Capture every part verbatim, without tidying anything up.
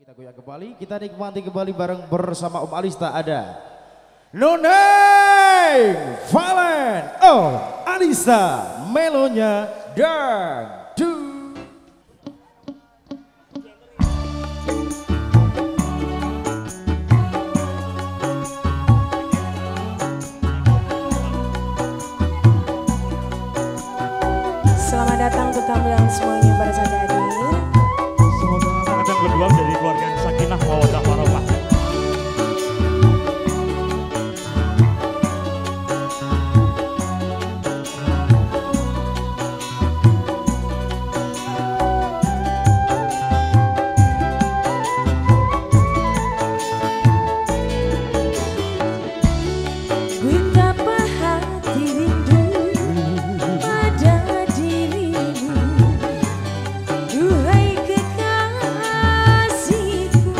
Kita goyang kembali, kita nikmati kembali bareng bersama Om Alista ada Noneng Valen Om Alista, melonya dangdut. Selamat datang untuk tamu yang semuanya pada saat hadir. Semoga akan berjuang dari keluarga yang sakinah mawaddah warahmah. Betapa hati rindu pada dirimu, duhai kekasihku.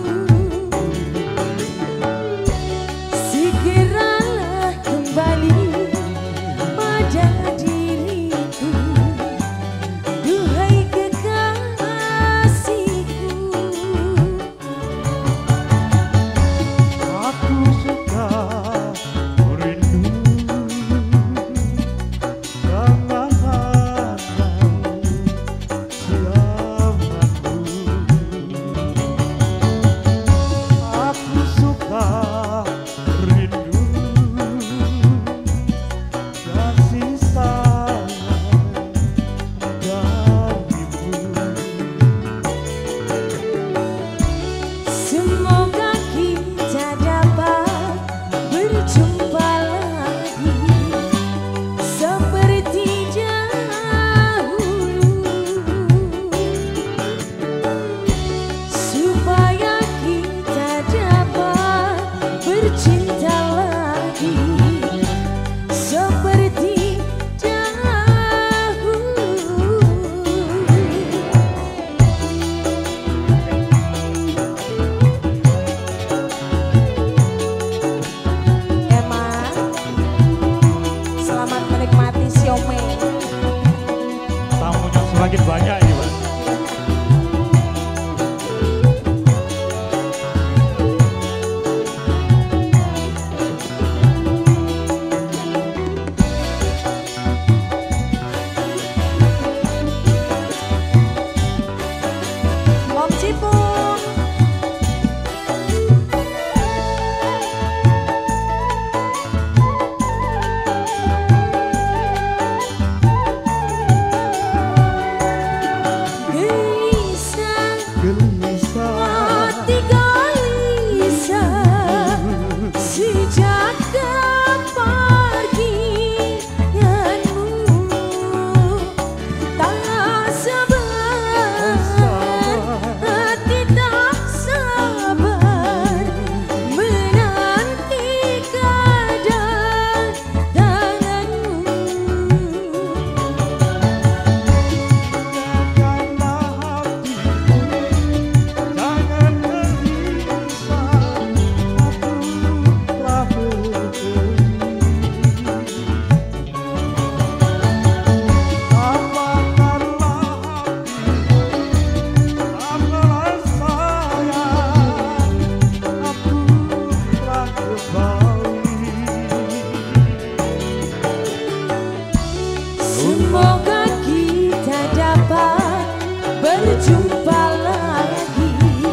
Segeralah kembali pada diriku, duhai kekasihku. Aku suka rindu jangan halau selamaku. Aku suka rindu kasih sayang darimu. Semoga kita dapat berjumpa lagi seperti dahulu, supaya kita dapat bercinta lagi seperti dahulu. Emang selamat menikmati siomay. Tamunya semakin banyak ini, Mas. Om Cipung. Gelisah, Gelisah hati gelisah sejak kepergianmu. Tak sabar, hati tak sabar menanti kedatanganmu. janganlah hatiku, jangan gelisah. Aku telah berjanji, apakanlah hatiku, apalah sayang. Aku telah kembali. Semoga kita dapat berjumpa lagi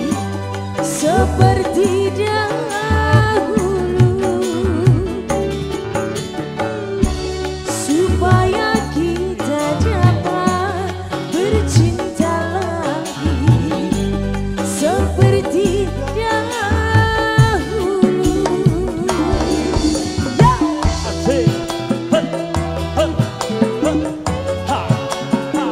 seperti dahulu, supaya kita dapat bercinta lagi seperti dahulu. Ya! Asik. Hut, hut, hut. Ha, ha.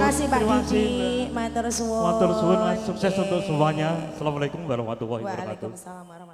kasih Mbak Terima kasih, Kiki, matur suwun. Matur suwun, Mas. Sukses untuk semuanya. Assalamualaikum warahmatullahi wabarakatuh. Waalaikumsalam warahmatullahi wabarakatuh.